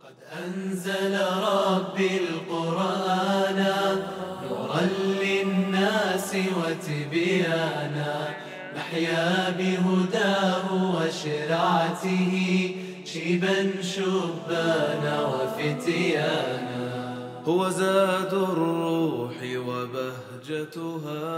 أنزل ربي القرآن نورا للناس وتبيانا نحيا بهداه وشرعته شيبا شبانا وفتيانا. هو زاد الروح وبهجتها.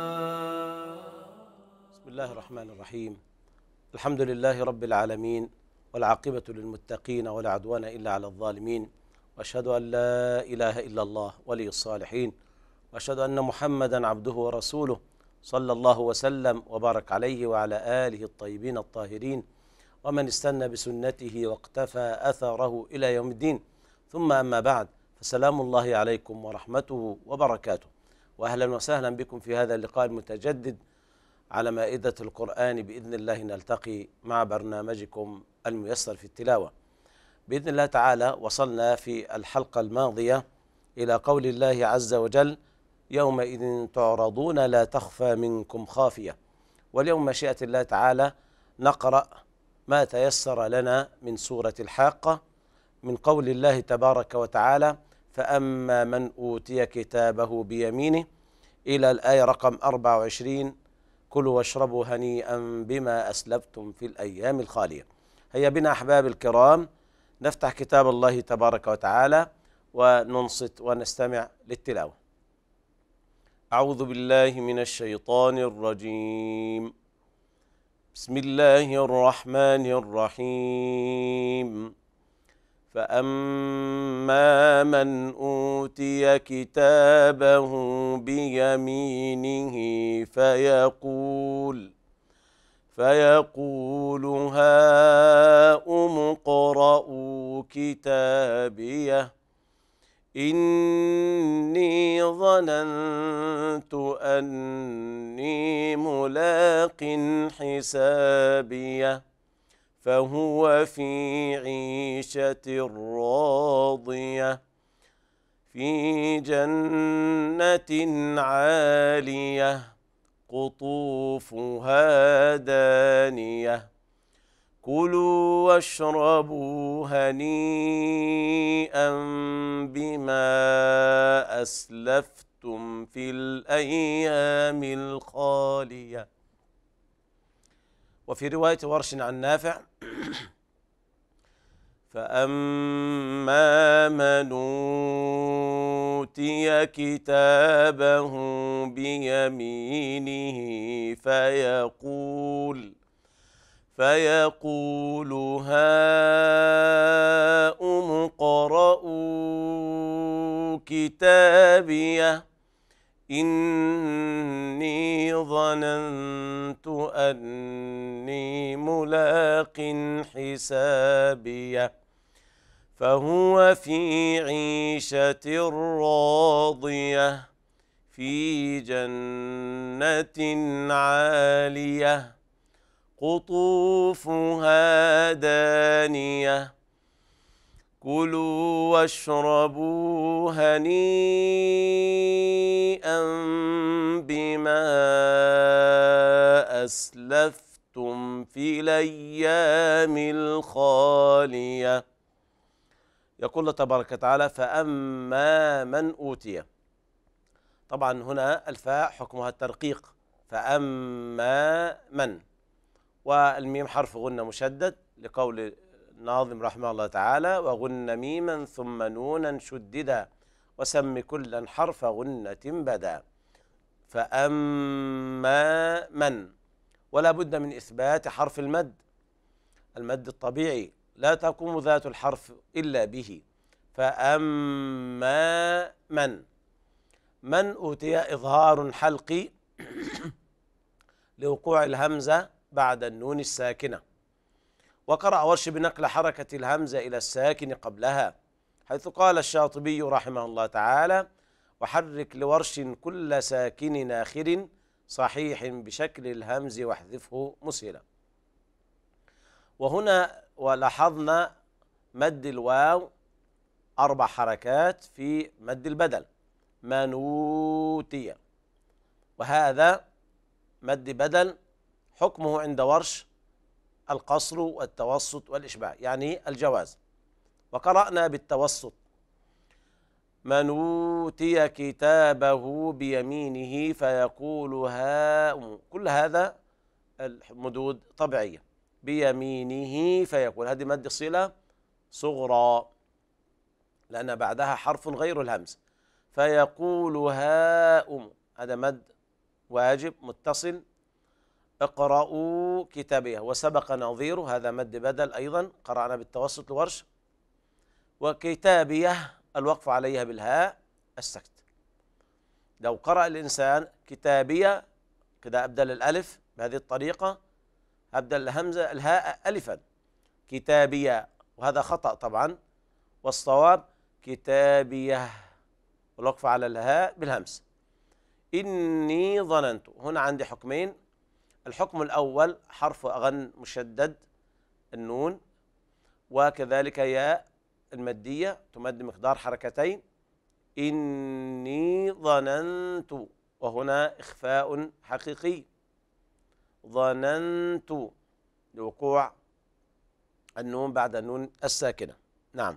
بسم الله الرحمن الرحيم. الحمد لله رب العالمين، والعاقبة للمتقين ولا عدوان إلا على الظالمين، وأشهد أن لا إله إلا الله ولي الصالحين، وأشهد أن محمدا عبده ورسوله صلى الله وسلم وبارك عليه وعلى آله الطيبين الطاهرين ومن استنى بسنته واقتفى أثره إلى يوم الدين. ثم أما بعد، فسلام الله عليكم ورحمته وبركاته، وأهلا وسهلا بكم في هذا اللقاء المتجدد على مائدة القرآن. بإذن الله نلتقي مع برنامجكم الميسر في التلاوة. بإذن الله تعالى وصلنا في الحلقة الماضية إلى قول الله عز وجل: يومئذ تعرضون لا تخفى منكم خافية. واليوم مشيئة الله تعالى نقرأ ما تيسر لنا من سورة الحاقة من قول الله تبارك وتعالى: فأما من أوتي كتابه بيمينه، إلى الآية رقم 24: كلوا واشربوا هنيئا بما أسلفتم في الأيام الخالية. هيا بنا أحباب الكرام نفتح كتاب الله تبارك وتعالى وننصت ونستمع للتلاوة. أعوذ بالله من الشيطان الرجيم. بسم الله الرحمن الرحيم. فأما من أوتي كتابه بيمينه فيقول هاؤم اقرءوا كتابيه إني ظننت أني ملاق حسابيه فهو في عيشة راضية في جنة عالية قطوفها دانية كلوا واشربوا هنيئا بما أسلفتم في الأيام الخالية. وفي رواية ورش عن نافع: فأما من أوتي كتابه بيمينه فيقول هاؤم اقرءوا كتابيه إني ظننت أني ملاق حسابيه فهو في عيشة راضية في جنة عالية قطوفها دانية كلوا واشربوا هنيئا بما أسلفتم في الأيام الخالية. يقول الله تبارك وتعالى: فأما من أوتي. طبعا هنا الفاء حكمها الترقيق، فأما من، والميم حرف غنة مشدد لقول الناظم رحمه الله تعالى: وغن ميما ثم نونا شددا وسم كلا حرف غنة بدا. فأما من، ولا بد من إثبات حرف المد الطبيعي، لا تقوم ذات الحرف إلا به. فأما من أوتي إظهار حلقي لوقوع الهمزة بعد النون الساكنة. وقرأ ورش بنقل حركة الهمزة إلى الساكن قبلها، حيث قال الشاطبي رحمه الله تعالى: وحرك لورش كل ساكن آخر صحيح بشكل الهمز واحذفه مسهلا. وهنا ولاحظنا مد الواو 4 حركات في مد البدل: منوتية، وهذا مد بدل حكمه عند ورش القصر والتوسط والإشباع، يعني الجواز. وقرأنا بالتوسط: من أوتي كتابه بيمينه فيقول هاؤم. كل هذا المدود طبيعية. بيمينه فيقول، هذه مد صلة صغرى لأن بعدها حرف غير الهمز. فيقول هاؤم، هذا مد واجب متصل. اقرأوا كتابيه، وسبق نظيره، هذا مد بدل أيضا قرأنا بالتوسط الورش. وكتابيه الوقف عليها بالهاء السكت. لو قرأ الإنسان كتابيه كده أبدل الألف بهذه الطريقة، أبدل الهمزة الهاء ألفا، كتابيه، وهذا خطأ طبعا، والصواب كتابيه والوقف على الهاء بالهمس. إني ظننت، هنا عندي حكمين. الحكم الأول حرف أغن مشدد النون، وكذلك ياء المادية تمد مقدار حركتين. إني ظننت، وهنا إخفاء حقيقي، ظننت لوقوع النون بعد النون الساكنة. نعم،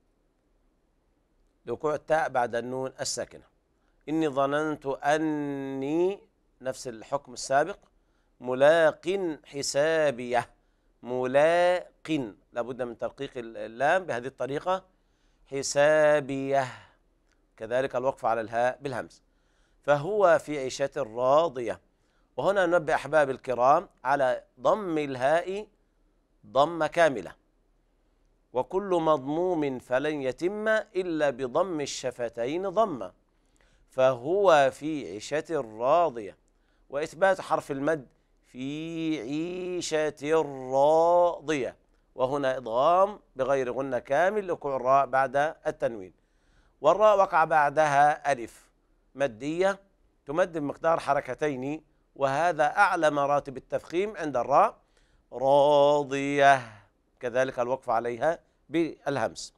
لوقوع التاء بعد النون الساكنة. إني ظننت أني، نفس الحكم السابق، ملاق حسابيه، ملاق لابد من ترقيق اللام بهذه الطريقة، حسابيه، كذلك الوقف على الهاء بالهمز. فهو في عيشة راضية. وهنا ننبه أحباب الكرام على ضم الهاء ضمة كاملة، وكل مضموم فلن يتم إلا بضم الشفتين ضمة. فهو في عيشة راضية، وإثبات حرف المد في عيشة راضية، وهنا إضغام بغير غنة كامل لوقوع الراء بعد التنوين. والراء وقع بعدها ألف مدية تمد بمقدار حركتين، وهذا أعلى مراتب التفخيم عند الراء، راضية، كذلك الوقف عليها بالهمس.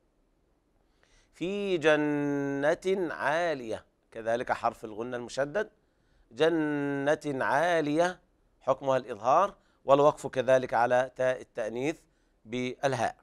في جنة عالية، كذلك حرف الغنة المشدد، جنة عالية حكمها الإظهار، والوقف كذلك على تاء التأنيث بالهاء.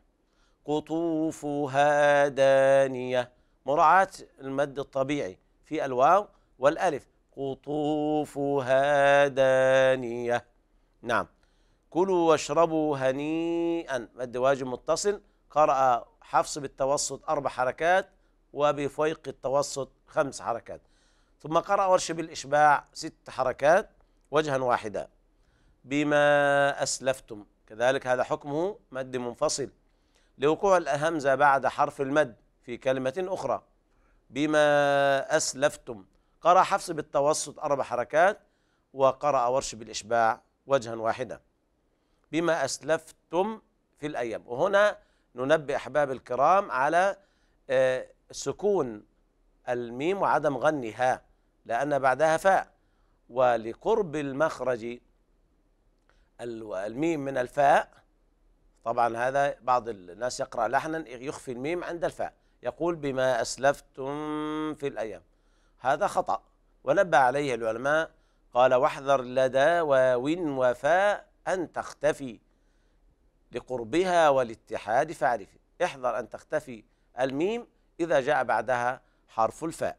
قطوفها دانية، مراعاة المد الطبيعي في الواو والألف، قطوفها دانية. نعم. كلوا واشربوا هنيئا، مد واجب متصل، قرأ حفص بالتوسط 4 حركات، وبفويق التوسط 5 حركات، ثم قرأ ورش بالإشباع 6 حركات وجها واحدا. بما أسلفتم، كذلك هذا حكمه مد منفصل لوقوع الهمزة بعد حرف المد في كلمة أخرى. بما أسلفتم، قرأ حفص بالتوسط 4 حركات، وقرأ ورش بالإشباع وجها واحدا. بما أسلفتم في الأيام. وهنا ننبه أحباب الكرام على سكون الميم وعدم غنها لأن بعدها فاء، ولقرب المخرج الميم من الفاء. طبعا هذا بعض الناس يقرأ لحنا يخفي الميم عند الفاء، يقول بما أسلفتم في الأيام، هذا خطأ، ونبه عليه العلماء، قال واحذر لدى واو وفاء أن تختفي لقربها والاتحاد فاعرفي، احذر أن تختفي الميم إذا جاء بعدها حرف الفاء.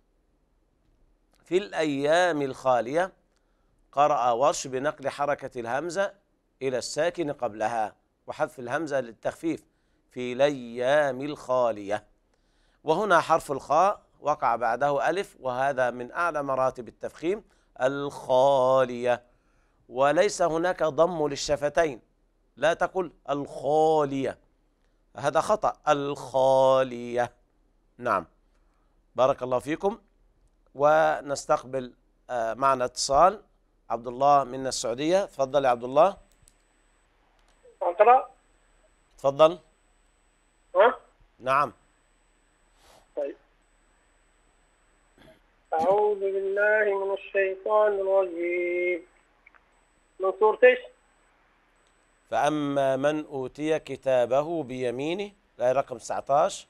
في الأيام الخالية قرأ ورش بنقل حركة الهمزة إلى الساكن قبلها وحذف الهمزة للتخفيف، في الأيام الخالية. وهنا حرف الخاء وقع بعده ألف، وهذا من أعلى مراتب التفخيم، الخالية، وليس هناك ضم للشفتين، لا تقل الخالية، هذا خطأ، الخالية. نعم، بارك الله فيكم. ونستقبل معنا اتصال. عبد الله من السعودية، تفضل يا عبد الله. أقرأ؟ تفضل. ها؟ نعم. طيب. أعوذ بالله من الشيطان الرجيم. من سورة إيش؟ فأما من أوتي كتابه بيمينه، الآية رقم 19.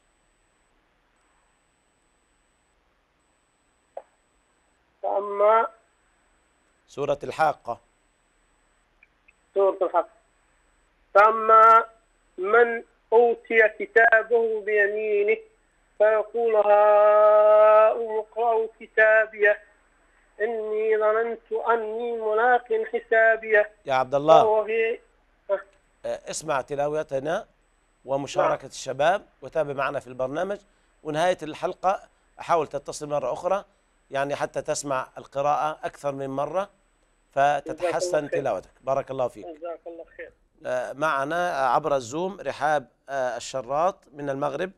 فأما سورة الحاقة. سورة الحق. فأما من أوتي كتابه بيمينه فيقول هاؤم اقرءوا كتابيه إني ظننت أني ملاق حسابيه. يا عبد الله، فهو في اسمع تلاوتنا ومشاركة نعم. الشباب وتابع معنا في البرنامج، ونهاية الحلقة أحاول تتصل مرة أخرى يعني حتى تسمع القراءة أكثر من مرة فتتحسن تلاوتك. بارك الله فيك. جزاك الله خير. معنا عبر الزوم رحاب الشراط من المغرب.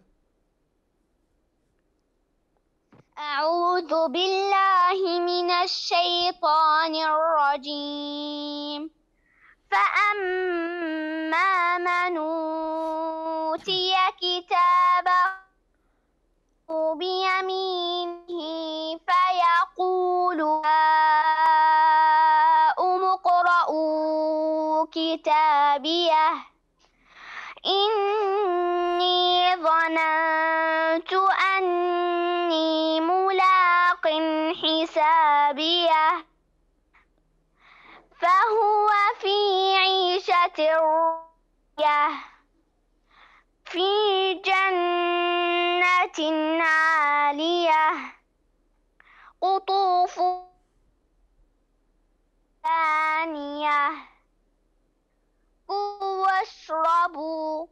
أعوذ بالله من الشيطان الرجيم. فأما من أوتي كتابه بيمينه فيقول هاؤم اقرءوا كتابيه إني ظننت أني ملاق حسابيه فهو في عيشة راضية في جنة عالية قطوفها دانية كلوا واشربوا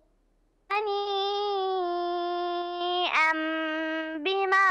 هنيئا بما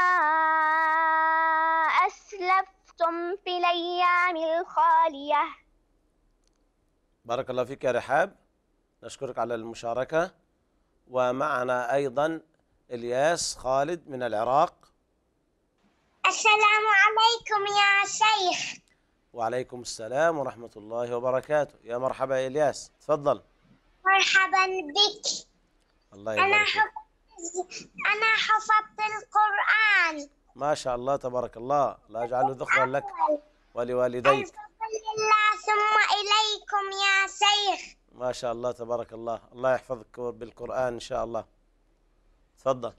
أسلفتم في الأيام الخالية. بارك الله فيك يا رحاب، نشكرك على المشاركة. ومعنا أيضا إلياس خالد من العراق. السلام عليكم يا شيخ. وعليكم السلام ورحمة الله وبركاته. يا مرحبا يا إلياس، تفضل. مرحبا بك. الله يبارك فيك. أنا حفظت القرآن. ما شاء الله تبارك الله، لا يجعله ذخرا لك ولوالديك. الفضل لله ثم إليكم يا شيخ. ما شاء الله تبارك الله، الله يحفظك بالقرآن إن شاء الله. تفضل.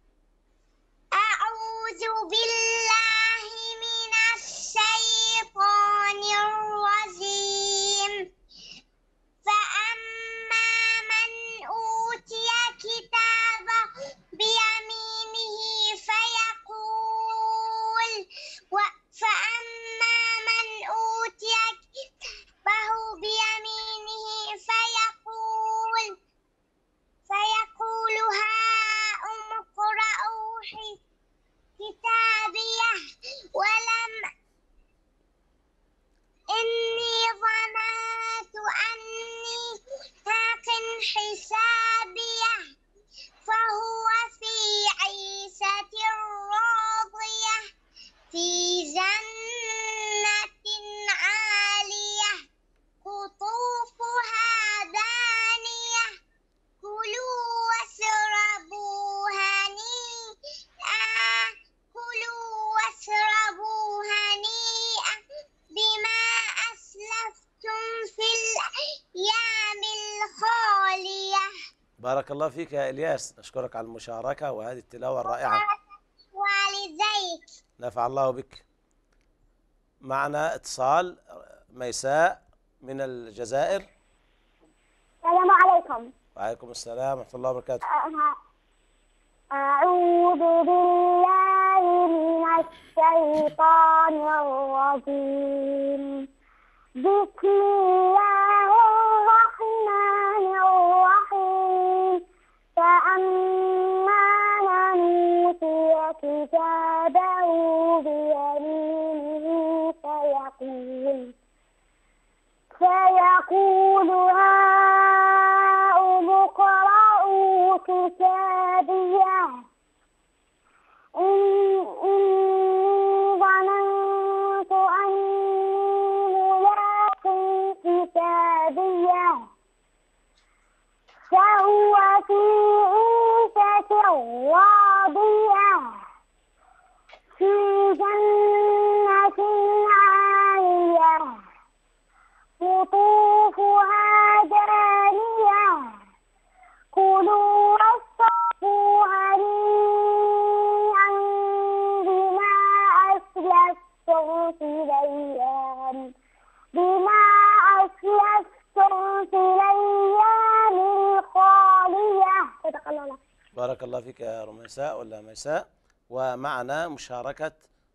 أعوذ بالله من الشيطان الرجيم. فأما من أوتي كتابه بيمينه فأما من أوتي كتابه بيمينه فيقول هاؤم اقرءوا كتابيه إني ظننت أني ملاق حسابيه فهو في عيشة راضية في جنة عالية قطوفها دانية كلوا واشربوا هنيئا بما أسلفتم في الأيام الخالية. بارك الله فيك يا إلياس، نشكرك على المشاركة وهذه التلاوة الرائعة. والديك. نفع الله بك. معنا اتصال ميساء من الجزائر. السلام عليكم. وعليكم السلام ورحمة الله وبركاته. أعوذ بالله من الشيطان الرجيم. بسم الله الرحمن الرحيم. فأما من أوتي كتابه بيمينه فيقول هاؤم اقرءوا كتابيه إني ظننت أني ملاق حسابيه فهو في عيشة راضية في جنة عالية قطوفها دانية كلوا بارك الله فيك يا رميساء ولا ميساء. ومعنا مشاركة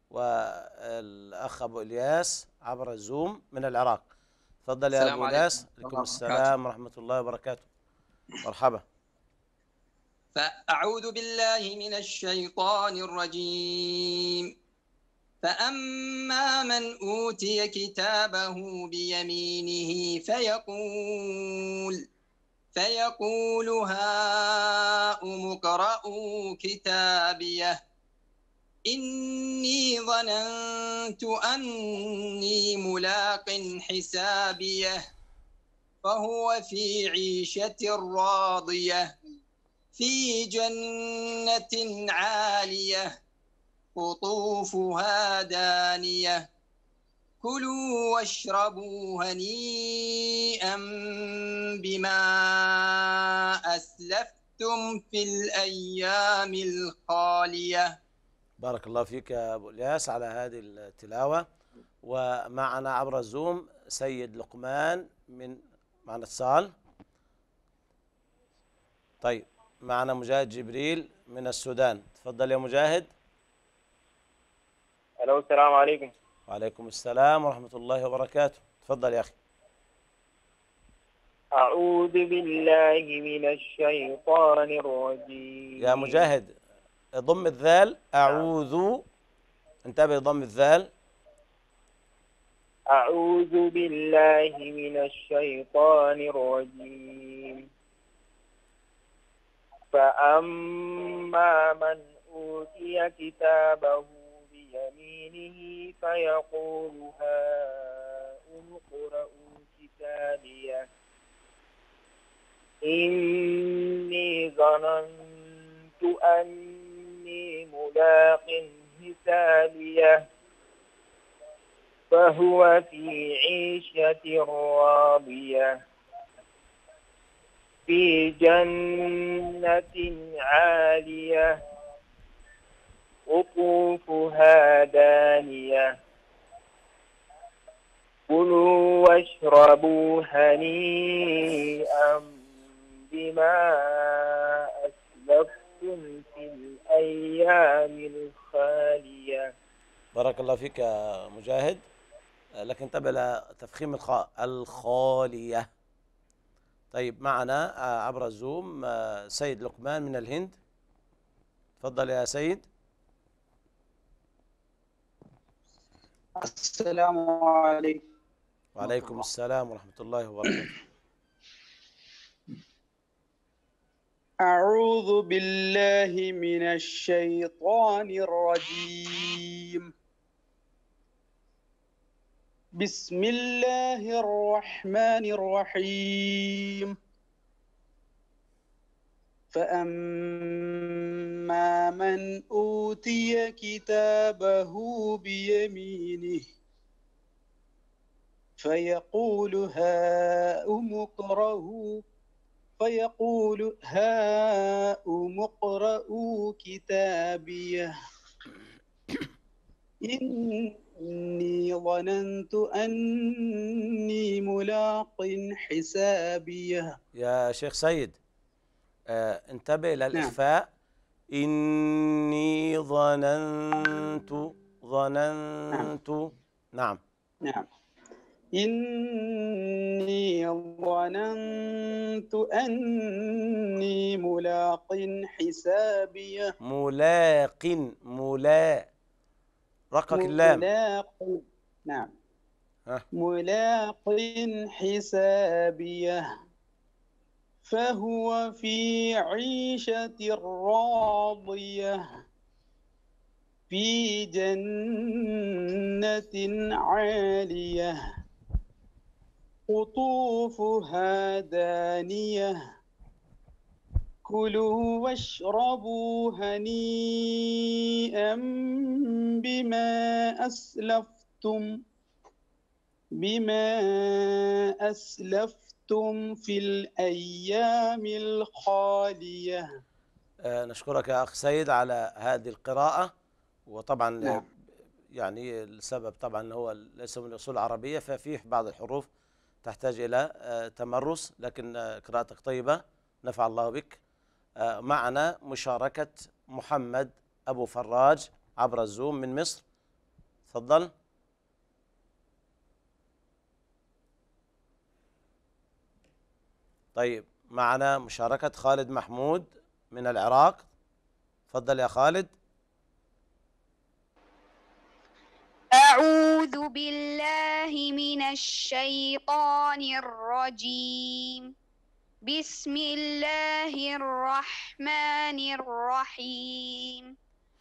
والأخ أبو إلياس عبر الزوم من العراق. تفضل يا أبو إلياس. عليكم السلام ورحمة الله وبركاته. مرحبا. فأعوذ بالله من الشيطان الرجيم. فأما من أوتي كتابه بيمينه فيقول هاؤم اقرءوا كتابيه إني ظننت أني ملاق حسابيه فهو في عيشة راضية في جنة عالية قطوفها دانية كلوا واشربوا هنيئا بما أسلفتم في الأيام الخالية. بارك الله فيك يا أبو إلياس على هذه التلاوة. ومعنا عبر الزوم سيد لقمان معنا اتصال. طيب معنا مجاهد جبريل من السودان. تفضل يا مجاهد. الو السلام عليكم. وعليكم السلام ورحمة الله وبركاته. تفضل يا أخي. أعوذ بالله من الشيطان الرجيم. يا مجاهد ضم الذال. أعوذ. انتبه ضم الذال. أعوذ بالله من الشيطان الرجيم. فأما من أوتي كتابه بيمينه فيقول هاؤم اقرءوا كتابيه إني ظننت أني ملاق حسابيه فهو في عيشة راضية في جنة عالية قطوفها دانية كلوا واشربوا هنيئا بما أسلفتم في الأيام الخالية. بارك الله فيك يا مجاهد. لكن انتبه لتفخيم الخاء. الخالية. طيب معنا عبر الزوم سيد لقمان من الهند. تفضل يا سيد. السلام عليكم. وعليكم السلام ورحمة الله وبركاته. أعوذ بالله من الشيطان الرجيم. بسم الله الرحمن الرحيم. فأما من أوتي كتابه بيمينه فيقول هاؤم اقرءوا كتابيه إني ظننت أني ملاق حسابيه. يا شيخ سيد انتبه للإخفاء. إني ظننت. نعم. إني ظننت أني ملاق حسابيه. رقق اللام. نعم. ملاق حسابيه فهو في عيشة راضية في جنة عالية قطوفها دانية كلوا واشربوا هنيئا بما أسلفتم في الأيام الخالية. نشكرك يا أخ سيد على هذه القراءة. وطبعا نعم. يعني السبب طبعا هو ليس من الأصول العربية، ففيه بعض الحروف تحتاج إلى تمرس، لكن قراءتك طيبة، نفع الله بك. معنا مشاركة محمد أبو فراج عبر الزوم من مصر. تفضل. طيب معنا مشاركة خالد محمود من العراق. تفضل يا خالد. أعوذ بالله من الشيطان الرجيم. بسم الله الرحمن الرحيم.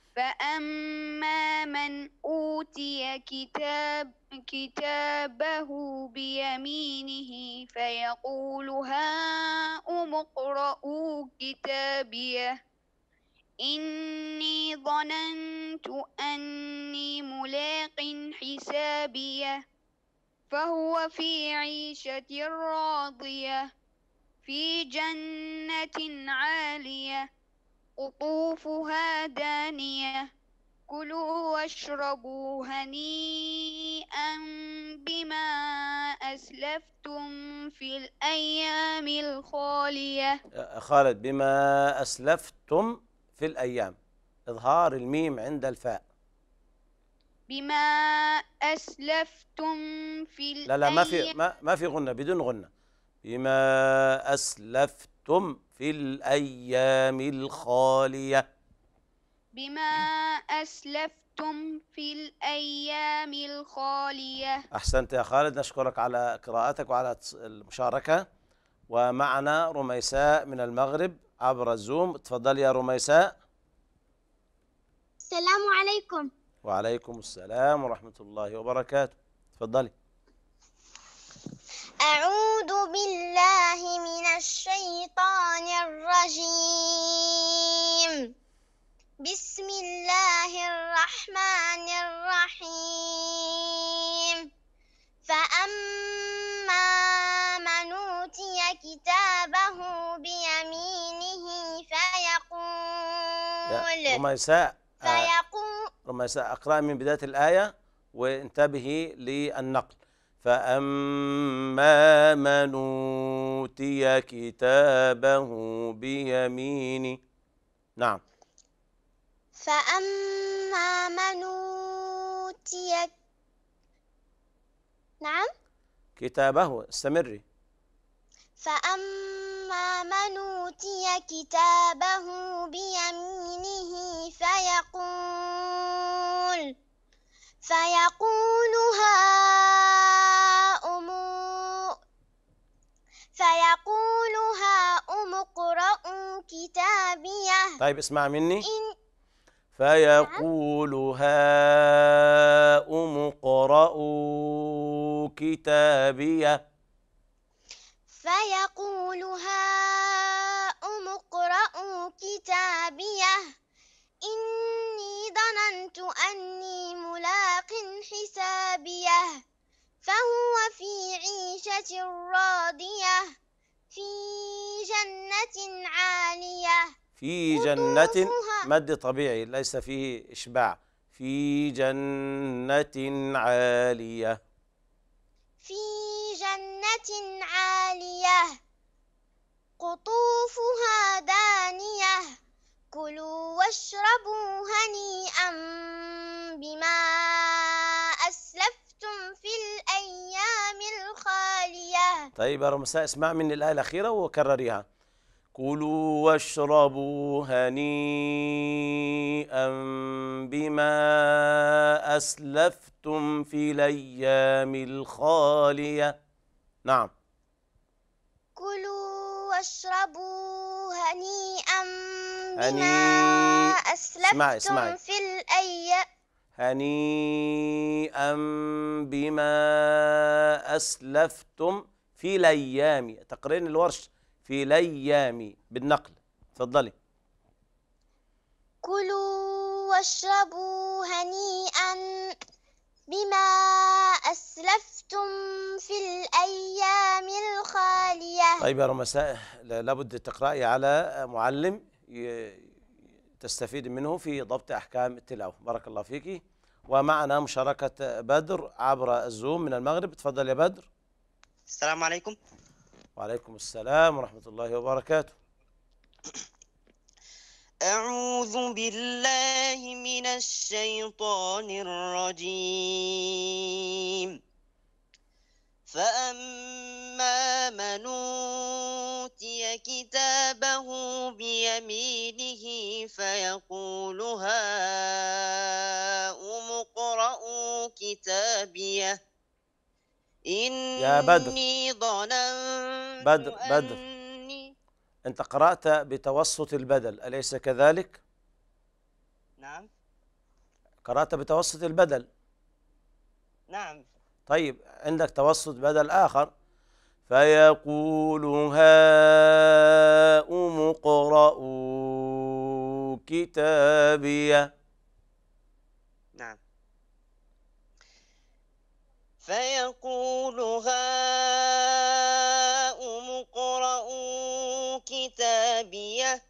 فأما من أوتي كتابه بيمينه فيقول هاؤم اقرءوا كتابيه إني ظننت أني ملاق حسابيه فهو في عيشة راضية في جنة عالية قطوفها دانية كلوا واشربوا هنيئا بما أسلفتم في الأيام الخالية. خالد، بما أسلفتم في الأيام، إظهار الميم عند الفاء. بما أسلفتم في الأيام. لا ما في غنة، بدون غنة. بما أسلفتم في الأيام الخالية. بما أسلفتم في الأيام الخالية. أحسنت يا خالد، نشكرك على قراءتك وعلى المشاركة. ومعنا رميساء من المغرب عبر الزوم. تفضل يا رميساء. السلام عليكم. وعليكم السلام ورحمة الله وبركاته. تفضلي. أعوذ بالله من الشيطان الرجيم. بسم الله الرحمن الرحيم. فأما من أوتي كتابه بيمينه رميساء اقرأ من بداية الآية وانتبهي للنقل. فأما من أوتي كتابه بيمينه. نعم. فأما من أوتي كتابه. استمري. فأما من أوتي كتابه بيمينه فيقول هاؤم اقرءوا كتابيه. طيب اسمع مني. فيقول هاؤم اقرءوا كتابيه. فيقول هاؤم اقرءوا كتابيه إني ظننت أني ملاق حسابيه فهو في عيشة راضية في جنة عالية. في جنة مد طبيعي ليس فيه إشباع. في جنة عالية. في جنة عالية قطوفها دانية كلوا واشربوا هنيئا بما أسلفتم في الأيام الخالية. طيب يا رمساء اسمع مني الآية الأخيرة وكرريها. كلوا واشربوا هنيئا بما أسلفتم في الأيام الخالية. نعم. كلوا واشربوا هنيئا بما أسلفتم في الأيام. هنيئا بما أسلفتم في الأيام. تقرين الورش في الأيام بالنقل. تفضلي. كلوا واشربوا هنيئا بما أسلفتم في الأيام الخالية. طيب يا رمساء لابد تقرأي على معلم تستفيد منه في ضبط أحكام التلاوة. بارك الله فيك. ومعنا مشاركة بدر عبر الزوم من المغرب. تفضل يا بدر. السلام عليكم. وعليكم السلام ورحمة الله وبركاته. أعوذ بالله من الشيطان الرجيم. فأما من أوتي كتابه بيمينه فيقول هاؤم اقرءوا كتابيه يا بدر، إني ظننت بدر أني. أنت قرأت بتوسط البدل أليس كذلك؟ نعم. قرأت بتوسط البدل. نعم. طيب عندك توسط بدل آخر، فيقول هاؤم اقرءوا كتابيه. نعم. فيقول هاؤم اقرءوا كتابيه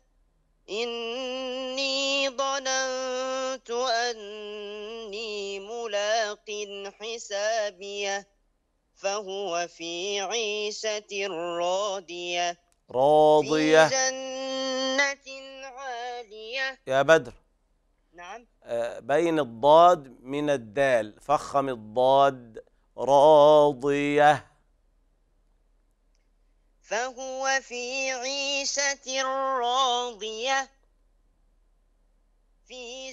إني ظننت أني ملاق حسابيه فهو في عيشة راضية في جنة عالية. يا بدر. نعم. بين الضاد من الدال، فخم الضاد. راضية. فهو في عيشة راضية في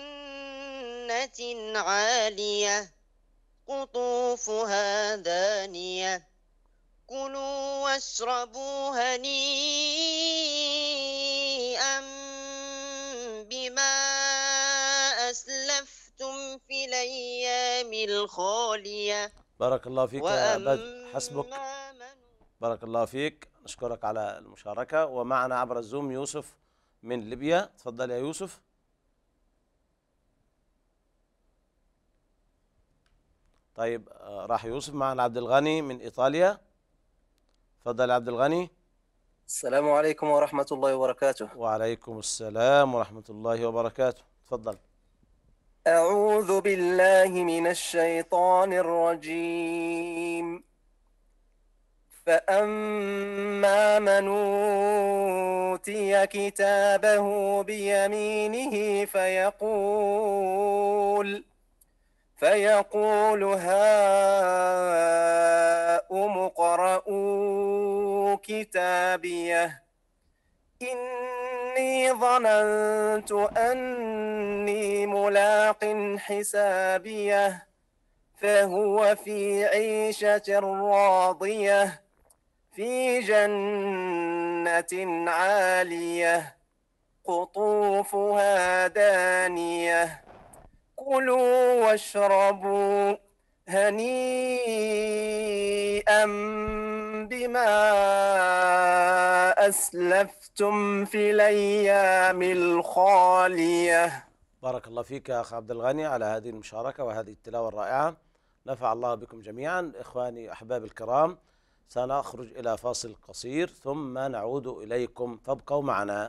جنة عالية قطوفها دانية كلوا واشربوا هنيئا بما أسلفتم في الأيام الخالية. بارك الله فيك يا بدر، حسبك. بارك الله فيك، نشكرك على المشاركة. ومعنا عبر الزوم يوسف من ليبيا. تفضل يا يوسف. طيب راح يوسف. معنا عبد الغني من إيطاليا. تفضل يا عبد الغني. السلام عليكم ورحمة الله وبركاته. وعليكم السلام ورحمة الله وبركاته. تفضل. أعوذ بالله من الشيطان الرجيم. فأما من أوتي كتابه بيمينه فيقول هاؤم اقرءوا كتابيه إني ظننت أني ملاق حسابيه فهو في عيشة راضية في جنة عالية قطوفها دانية كلوا واشربوا هنيئا بما أسلفتم في الأيام الخالية. بارك الله فيك يا أخ عبد الغني على هذه المشاركة وهذه التلاوة الرائعة. نفع الله بكم جميعا. إخواني أحباب الكرام، سنخرج إلى فاصل قصير ثم نعود إليكم، فابقوا معنا.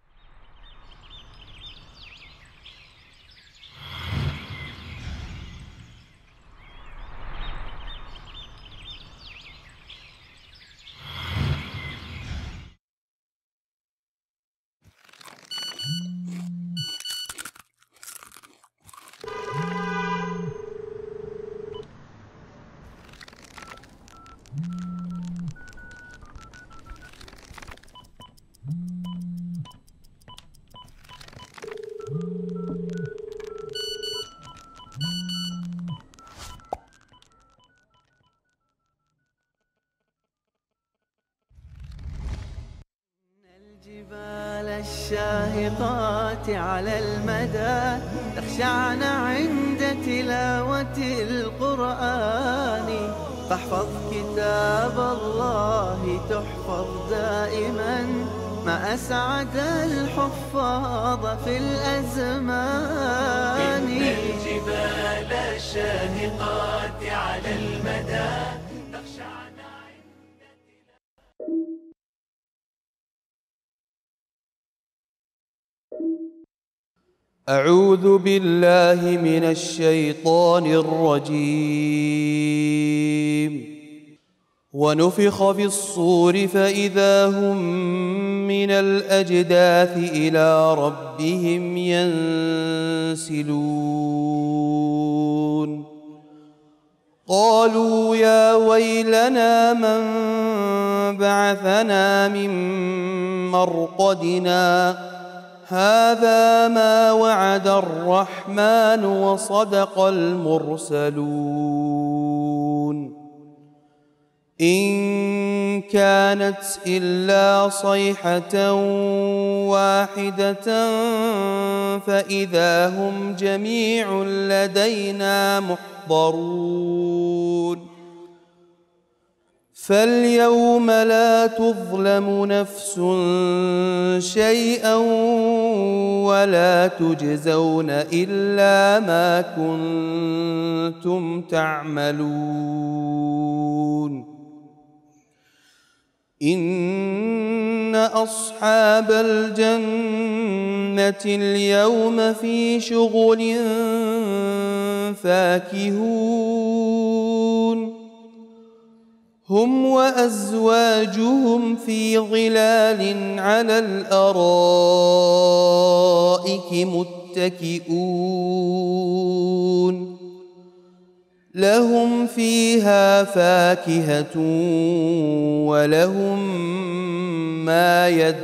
الشاهقات على المدى تخشعن عند تلاوة القرآن فاحفظ كتاب الله تحفظ دائما ما أسعد الحفاظ في الأزمان. إن الجبال الشاهقات على المدى تخشعن أعوذ بالله من الشيطان الرجيم. ونفخ في الصور فإذا هم من الأجداث إلى ربهم ينسلون قالوا يا ويلنا من بعثنا من مرقدنا هذا ما وعد الرحمن وصدق المرسلون إن كانت إلا صيحة واحدة فإذا هم جميع لدينا محضرون فاليوم لا تظلم نفس شيئا ولا تجزون إلا ما كنتم تعملون إن أصحاب الجنة اليوم في شغل فاكهون هم وأزواجهم في ظلال على الأرائك متكئون لهم فيها فاكهة ولهم ما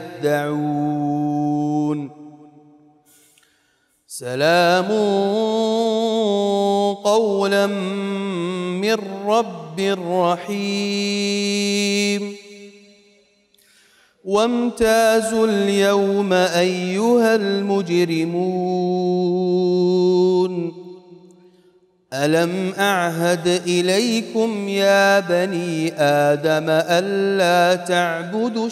يدعون سلام قولا من رب رحيم وامتازوا اليوم أيها المجرمون ألم أعهد إليكم يا بني آدم ألا تعبدوا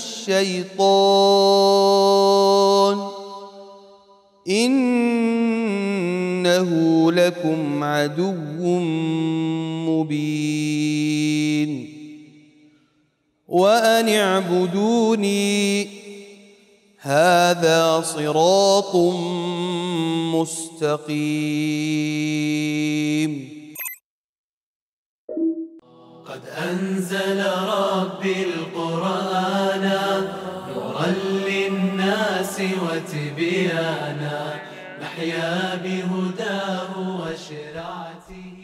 الشيطان إنه لكم عدو مبين وأن اعبدوني هذا صراط مستقيم قد أنزل ربي القرآن نورا للناس وتبيانا نحيا بهداه وشرعته.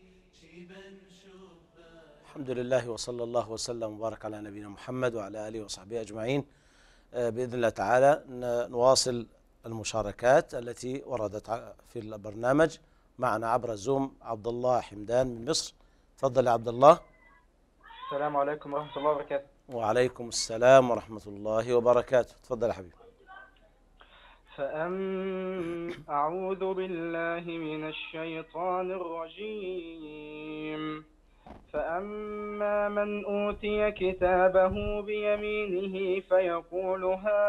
الحمد لله وصلى الله وسلم وبارك على نبينا محمد وعلى آله وصحبه أجمعين. بإذن الله تعالى نواصل المشاركات التي وردت في البرنامج. معنا عبر الزوم عبد الله حمدان من مصر. تفضل يا عبد الله. السلام عليكم ورحمة الله وبركاته. وعليكم السلام ورحمة الله وبركاته. تفضل يا حبيبي. أعوذ بالله من الشيطان الرجيم. فأما من أوتي كتابه بيمينه فيقول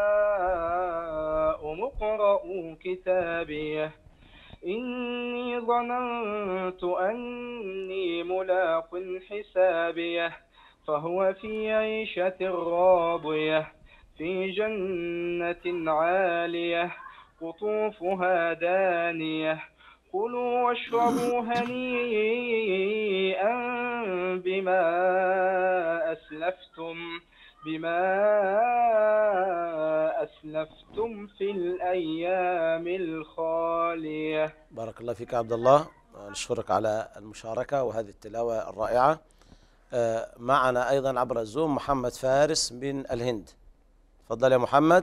هاؤم اقرءوا كتابيه إني ظننت أني ملاق حسابيه فهو في عيشة راضية في جنة عالية قطوفها دانية كلوا واشربوا هنيئا بما أسلفتم في الأيام الخالية. بارك الله فيك عبد الله، نشكرك على المشاركة وهذه التلاوة الرائعة. معنا أيضا عبر الزوم محمد فارس من الهند. تفضل يا محمد.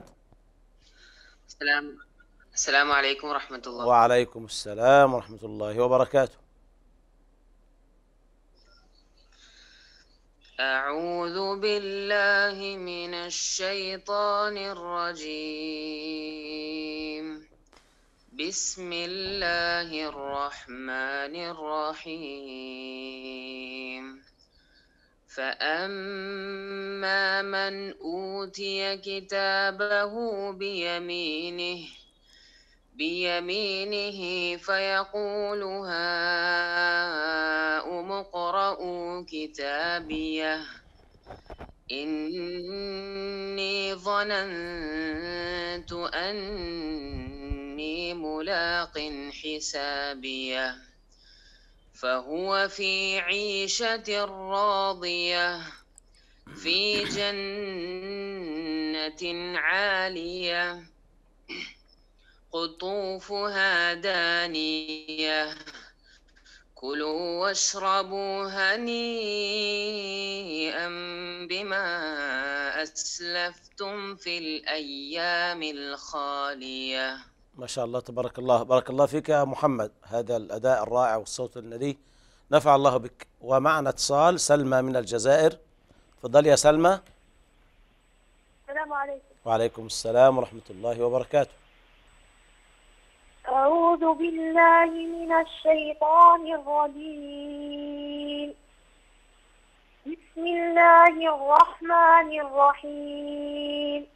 السلام عليكم ورحمة الله. وعليكم السلام ورحمة الله وبركاته. أعوذ بالله من الشيطان الرجيم. بسم الله الرحمن الرحيم. فأما من أوتي كتابه بيمينه فيقول هاؤم اقرءوا كتابيه إني ظننت أني ملاق حسابيه فهو في عيشة راضية في جنة عالية قطوفها دانية كلوا واشربوا هنيئا بما أسلفتم في الأيام الخالية. ما شاء الله تبارك الله، بارك الله فيك يا محمد، هذا الأداء الرائع والصوت الندي، نفع الله بك. ومعنا اتصال سلمى من الجزائر. تفضلي يا سلمى. السلام عليكم. وعليكم السلام ورحمة الله وبركاته. أعوذ بالله من الشيطان الرجيم. بسم الله الرحمن الرحيم.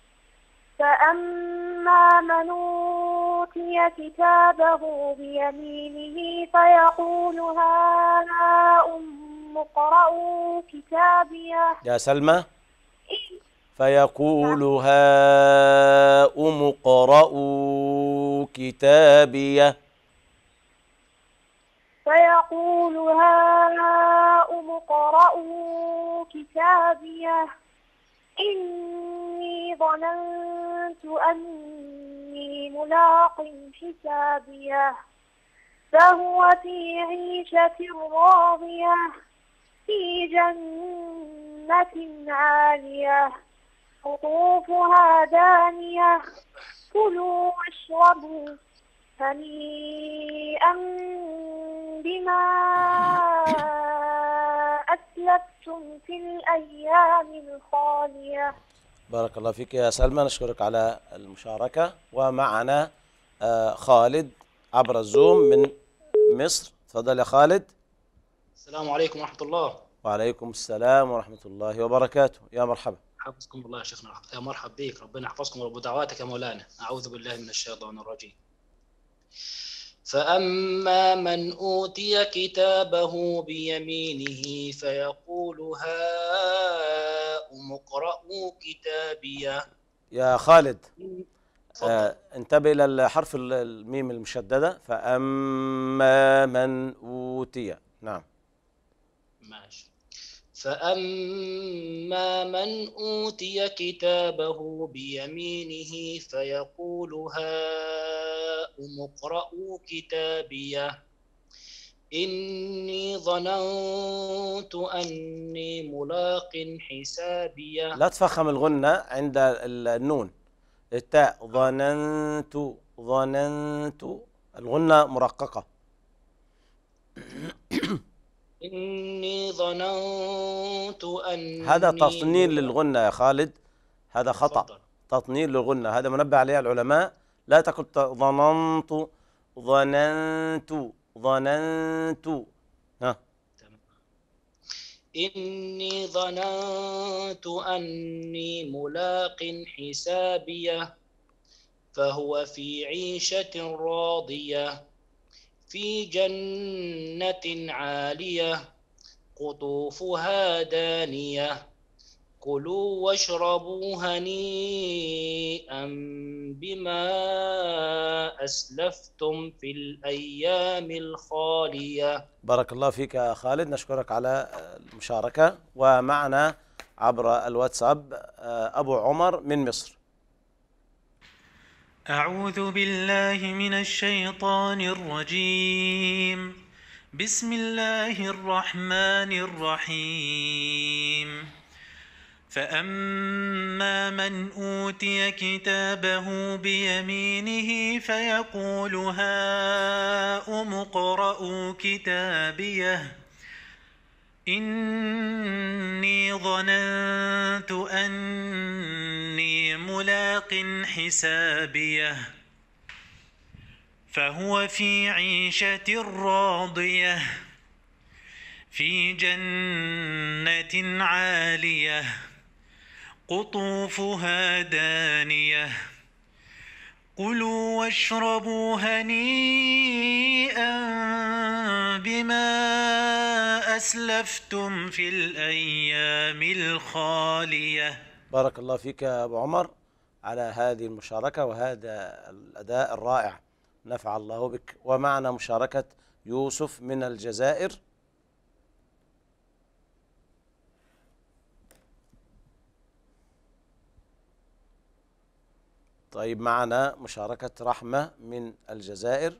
فأما من أوتي كتابه بيمينه فيقول هاؤم اقرءوا كتابيه. يا سلمى. فيقول هاؤم اقرءوا كتابيه. فيقول هاؤم اقرءوا كتابيه إني ظننت أني ملاق حسابيه فهو في عيشة راضية في جنة عالية قطوفها دانية كلوا واشربوا هنيئا بما أسلفتم في الأيام الخالية. بارك الله فيك يا سلمى، نشكرك على المشاركة. ومعنا خالد عبر الزوم من مصر. تفضل يا خالد. السلام عليكم ورحمة الله. وعليكم السلام ورحمة الله وبركاته. يا مرحبا. حفظكم الله يا شيخنا، يا مرحب بك، ربنا يحفظكم ورب دعواتك يا مولانا. أعوذ بالله من الشيطان الرجيم. فأما من أوتي كتابه بيمينه فيقول هاؤم اقرءوا كتابيه. يا خالد انتبه إلى الحرف الميم المشددة. فأما من أوتي. نعم ماشي. فأما من أوتي كتابه بيمينه فيقول هاؤم اقرءوا كتابيه إني ظننت أني ملاق حسابيه. لا تفخم الغنة عند النون التاء. ظننت الغنة مرققة. إني ظننت أني هذا تصنيل للغنة يا خالد، هذا خطأ. تصنيل للغنة هذا منبه عليه العلماء. لا تقل ظننت. ها. إني ظننت أني ملاق حسابيه فهو في عيشة راضية في جنة عالية قطوفها دانية كلوا واشربوا هنيئا بما أسلفتم في الأيام الخالية. بارك الله فيك يا خالد، نشكرك على المشاركة. ومعنا عبر الواتساب أبو عمر من مصر. أعوذ بالله من الشيطان الرجيم. بسم الله الرحمن الرحيم. فأما من أوتي كتابه بيمينه فيقول هاؤم اقرءوا كتابيه إني ظننت أني ملاق حسابيه فهو في عيشة راضية في جنة عالية قطوفها دانية كلوا واشربوا هنيئا بما أسلفتم في الأيام الخالية. بارك الله فيك يا أبو عمر على هذه المشاركة وهذا الأداء الرائع، نفع الله بك. ومعنا مشاركة يوسف من الجزائر. طيب معنا مشاركة رحمة من الجزائر.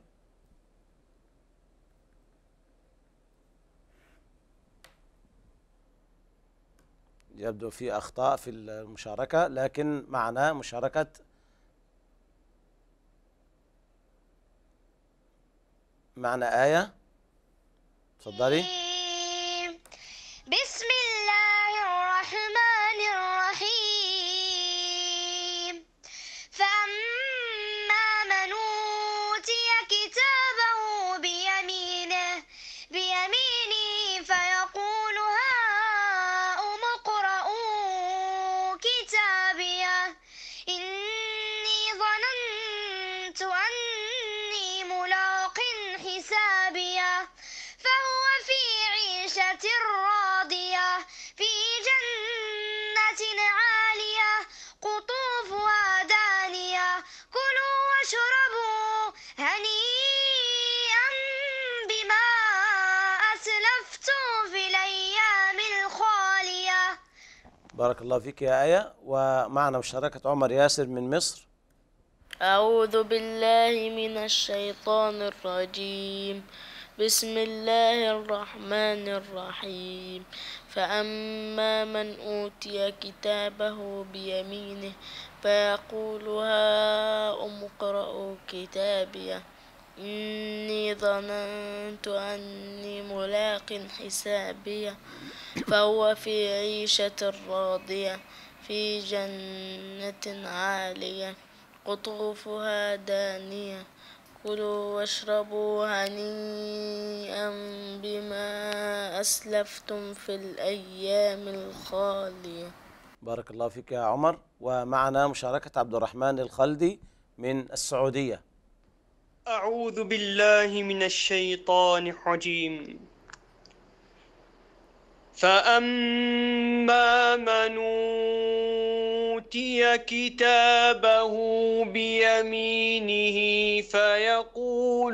يبدو في أخطاء في المشاركة، لكن معنا مشاركة آية. تفضلي. بسم الله الرحمن الرحيم. فأما من أوتي كتابه بيمينه فيقول هاؤم اقرءوا كتابيه إني ظننت أني ملاق حسابيه فهو في عيشة راضية في جنة عالية قطوفها دانية كلوا واشربوا هنيئا بما أسلفتم في الأيام الخالية. بارك الله فيك يا آية. ومعنا مشاركة عمر ياسر من مصر. أعوذ بالله من الشيطان الرجيم. بسم الله الرحمن الرحيم. فأما من أوتي كتابه بيمينه فيقول هاؤم اقرءوا كتابيه إني ظننت أني ملاق حسابيه فهو في عيشة راضية في جنة عالية قطوفها دانية كلوا واشربوا هنيئا بما أسلفتم في الأيام الخالية. بارك الله فيك يا عمر. ومعنا مشاركة عبد الرحمن الخلدي من السعودية. أعوذ بالله من الشيطان الرجيم. فأما من أوتي كتابه بيمينه فيقول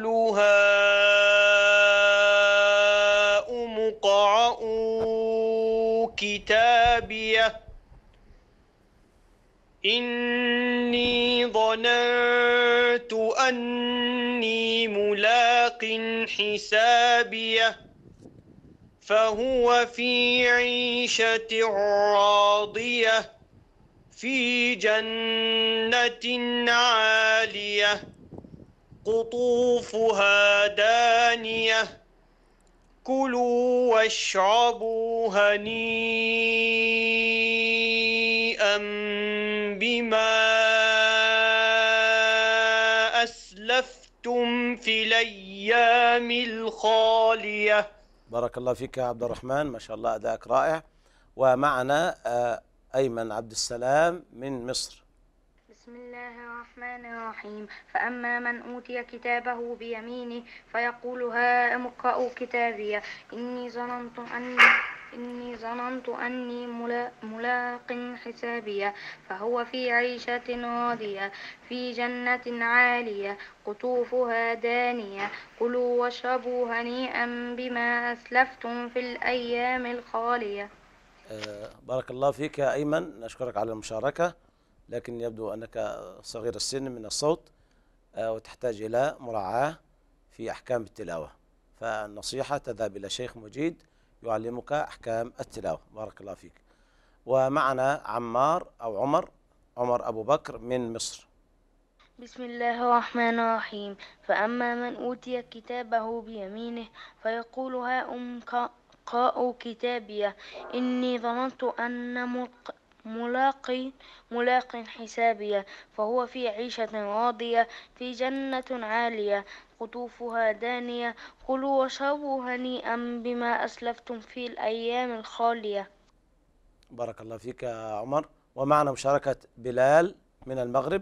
هاؤم اقرءوا كتابيه إني ظننت أني ملاق حسابيه فهو في عيشة راضية في جنة عالية قطوفها دانية كلوا واشربوا هنيئا بما أسلفتم في الأيام الخالية. بارك الله فيك يا عبد الرحمن، ما شاء الله أداءك رائع. ومعنا أيمن عبد السلام من مصر. بسم الله الرحمن الرحيم. فأما من أوتي كتابه بيمينه فيقول هاؤم اقرءوا كتابيه إني ظننت أني ملاق حسابيه فهو في عيشة راضية في جنة عالية قطوفها دانية كلوا واشربوا هنيئا بما أسلفتم في الأيام الخالية. بارك الله فيك يا أيمن، نشكرك على المشاركة، لكن يبدو أنك صغير السن من الصوت وتحتاج إلى مراعاة في أحكام التلاوة، فالنصيحة تذهب إلى شيخ مجيد يعلمك أحكام التلاوة. بارك الله فيك. ومعنا عمار أو عمر أبو بكر من مصر. بسم الله الرحمن الرحيم. فأما من أوتي كتابه بيمينه فيقول هاؤم اقرءوا كتابيه إني ظننت أن ملاق حسابيه فهو في عيشة راضية في جنة عالية قطوفها دانية كلوا واشربوا هنيئا بما أسلفتم في الأيام الخالية. بارك الله فيك يا عمر. ومعنا مشاركة بلال من المغرب.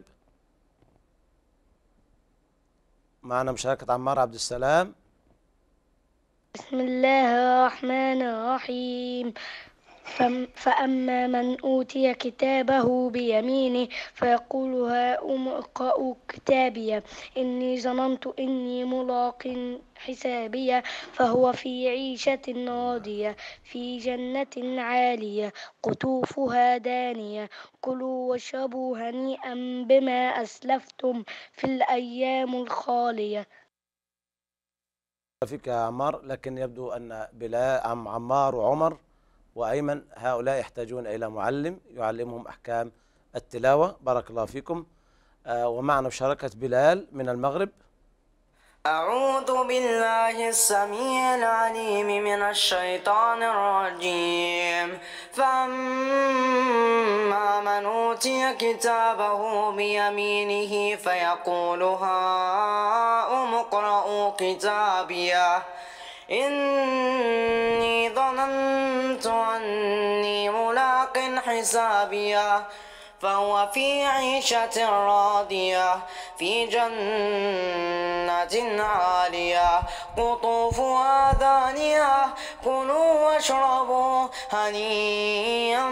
معنا مشاركة عمار عبد السلام. بسم الله الرحمن الرحيم. فأما من أوتي كتابه بيمينه فيقول هاؤم اقرءوا كتابيه إني ظننت إني ملاق حسابيه فهو في عيشة راضية في جنة عالية قطوفها دانية كلوا واشربوا هنيئا بما أسلفتم في الأيام الخالية. فيك يا عمار، لكن يبدو أن بلال عمار وعمر وأيمن هؤلاء يحتاجون إلى معلم يعلمهم أحكام التلاوة. بارك الله فيكم. ومعنا مشاركة بلال من المغرب. أعوذ بالله السميع العليم من الشيطان الرجيم. فأما من أوتي كتابه بيمينه فيقول هاؤم اقرءوا كتابيه إني ظننت أني ملاق حسابيه فهو في عيشة راضية في جنة عالية قطوفها دانية كلوا واشربوا هنيئا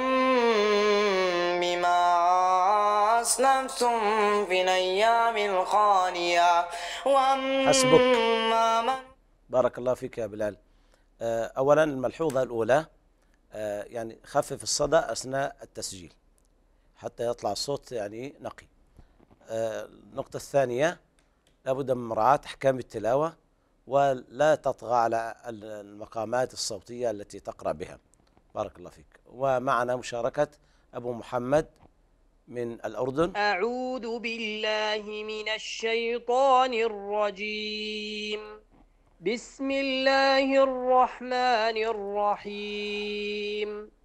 بما أسلفتم في الأيام الخالية. حسبك. بارك الله فيك يا بلال. أولا الملحوظة الأولى يعني خفف الصدى أثناء التسجيل حتى يطلع الصوت يعني نقي. النقطة الثانية لابد من مراعاة أحكام التلاوة ولا تطغى على المقامات الصوتية التي تقرأ بها. بارك الله فيك. ومعنا مشاركة أبو محمد من الأردن. أعوذ بالله من الشيطان الرجيم. بسم الله الرحمن الرحيم.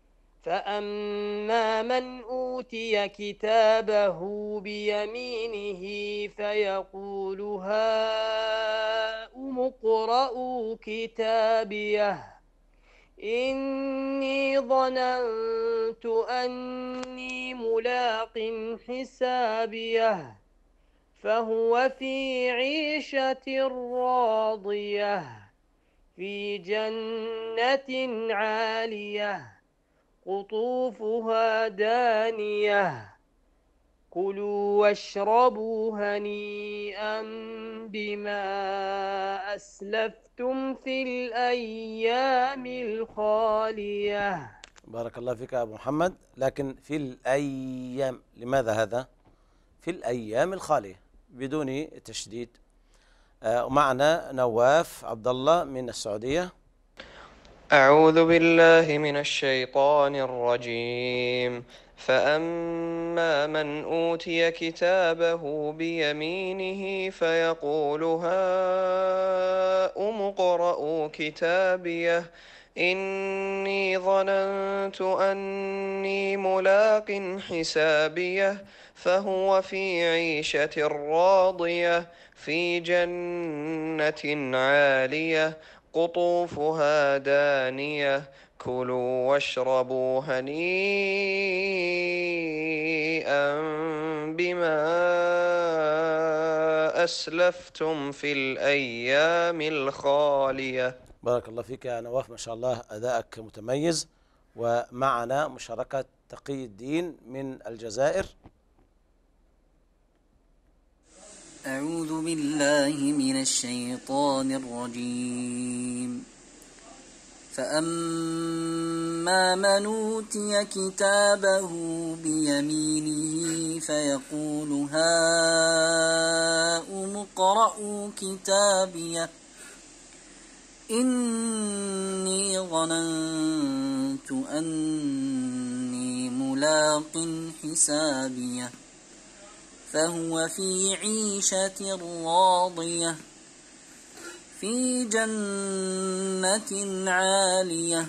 فأما من أوتي كتابه بيمينه فيقول هاؤم اقرءوا كتابيه إني ظننت أني ملاق حسابيه فهو في عيشة راضية في جنة عالية قطوفها دانية كلوا واشربوا هنيئا بما أسلفتم في الأيام الخالية. بارك الله فيك يا أبو محمد. لكن في الأيام، لماذا هذا؟ في الأيام الخالية بدون تشديد. ومعنا نواف عبد الله من السعودية. أعوذ بالله من الشيطان الرجيم. فأما من أوتي كتابه بيمينه فيقول هاؤم اقرءوا كتابيه إني ظننت أني ملاق حسابيه فهو في عيشة راضية في جنة عالية قطوفها دانية كلوا واشربوا هنيئا بما أسلفتم في الأيام الخالية. بارك الله فيك يا نواف، ما شاء الله أداءك متميز. ومعنا مشاركة تقي الدين من الجزائر. أعوذ بالله من الشيطان الرجيم. فأما من أوتي كتابه بيمينه فيقول هاؤم اقرءوا كتابيه إني ظننت أني ملاق حسابيه فهو في عيشة راضية في جنة عالية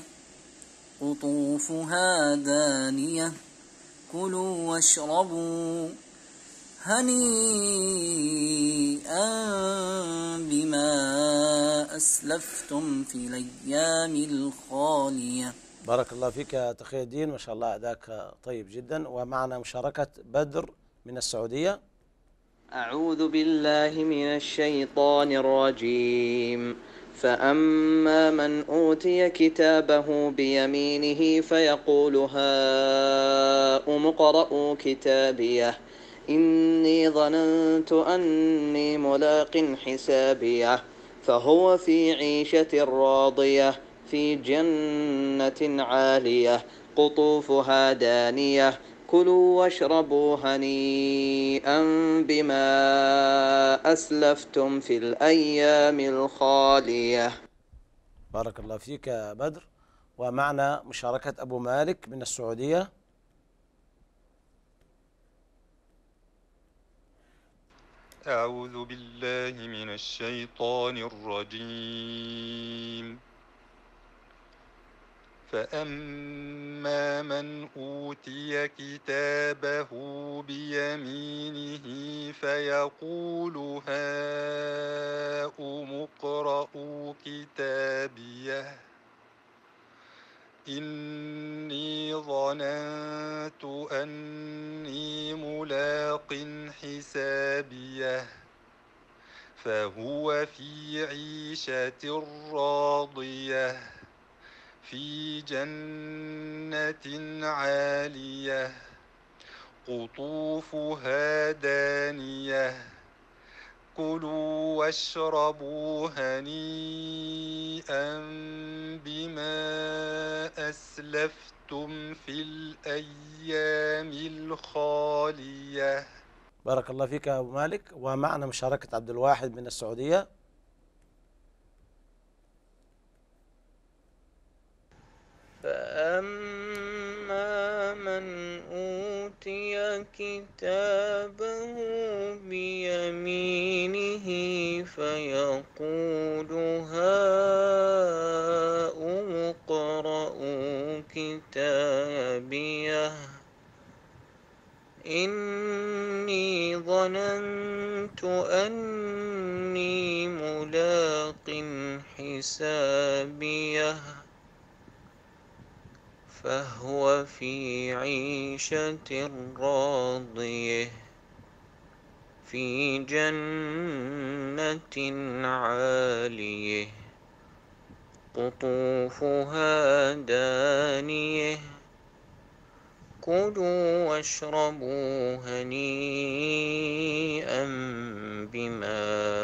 قطوفها دانية كلوا واشربوا هنيئا بما أسلفتم في الأيام الخالية. بارك الله فيك يا تقي الدين، ما شاء الله أداك طيب جدا. ومعنا مشاركة بدر من السعودية. أعوذ بالله من الشيطان الرجيم. فأما من أوتي كتابه بيمينه فيقول هاؤم اقرءوا كتابيه إني ظننت أني ملاق حسابيه فهو في عيشة راضية في جنة عالية قطوفها دانية كلوا واشربوا هنيئا بما أسلفتم في الأيام الخالية. بارك الله فيك يا بدر. ومعنا مشاركة أبو مالك من السعودية. أعوذ بالله من الشيطان الرجيم. فأما من أوتي كتابه بيمينه فيقول هاؤم اقرءوا كتابيه إني ظننت أني ملاق حسابيه فهو في عيشة راضية في جنة عالية قطوفها دانية كلوا واشربوا هنيئا بما أسلفتم في الأيام الخالية. بارك الله فيك يا أبو مالك. ومعنا مشاركة عبد الواحد من السعودية. فأما من أوتي كتابه بيمينه فيقول هاؤم اقرءوا كتابيه إني ظننت أني ملاق حسابيه فهو في عيشة راضية في جنة عالية قطوفها دانية كلوا واشربوا هنيئا بما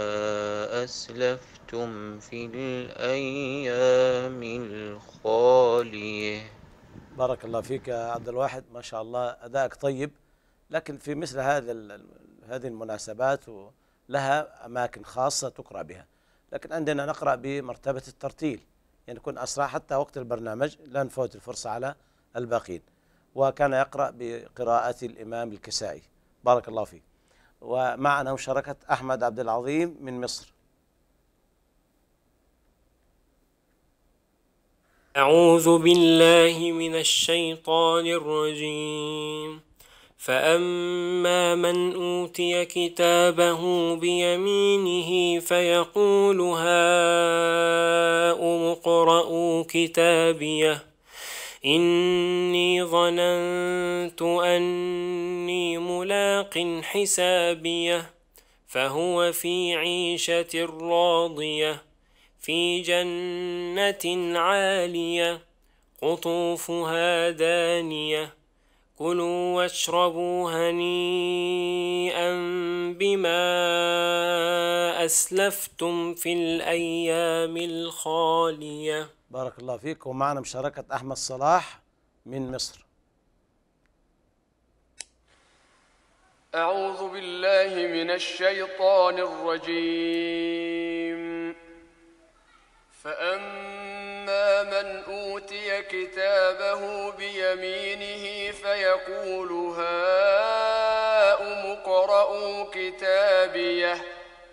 أسلفتم في الأيام الخالية. بارك الله فيك يا عبد الواحد. ما شاء الله أدائك طيب. لكن في مثل هذه المناسبات لها أماكن خاصة تقرأ بها، لكن عندنا نقرأ بمرتبة الترتيل، يعني نكون أسرع حتى وقت البرنامج لا نفوت الفرصة على الباقين. وكان يقرأ بقراءة الإمام الكسائي. بارك الله فيه. ومعنا مشاركة أحمد عبد العظيم من مصر. أعوذ بالله من الشيطان الرجيم. فأما من أوتي كتابه بيمينه فيقول هاؤم اقرءوا كتابيه إني ظننت أني ملاق حسابيه فهو في عيشة راضية في جنة عالية قطوفها دانية كلوا واشربوا هنيئا بما أسلفتم في الأيام الخالية. بارك الله فيك. ومعنا مشاركة أحمد صلاح من مصر. أعوذ بالله من الشيطان الرجيم. فأما من أوتي كتابه بيمينه فيقول هاؤم اقرءوا كتابيه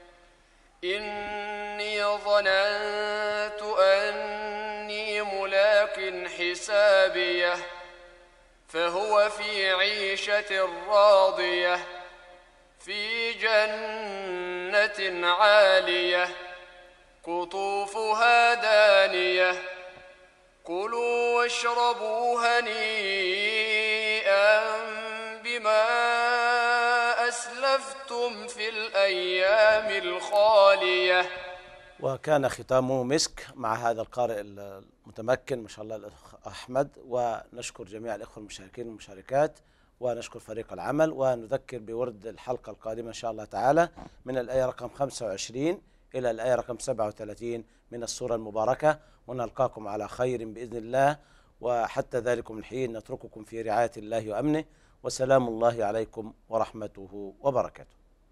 إني ظننت أني ملاق حسابيه فهو في عيشة راضية في جنة عالية قطوفها دانية كلوا واشربوا هنيئا بما أسلفتم في الأيام الخالية وكان ختامه مسك مع هذا القارئ المتمكن ما شاء الله الأخ أحمد. ونشكر جميع الإخوة المشاركين والمشاركات، ونشكر فريق العمل، ونذكر بورد الحلقة القادمة إن شاء الله تعالى من الآية رقم 25 إلى الآية رقم 37 من السورة المباركة، ونلقاكم على خير بإذن الله. وحتى ذلكم الحين نترككم في رعاية الله وأمنه، وسلام الله عليكم ورحمته وبركاته.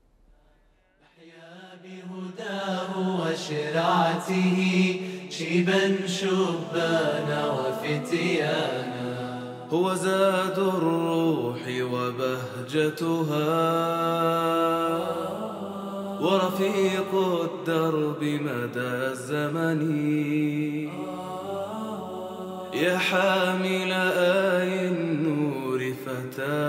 بهداه وشرعته شيبا شبانا وفتيانا، هو زاد الروح وبهجتها ورفيق الدرب مدى الزمن، يا حامل آي النور فتى